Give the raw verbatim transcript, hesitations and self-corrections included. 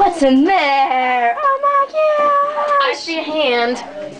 What's in there? Oh my gosh! I see a hand.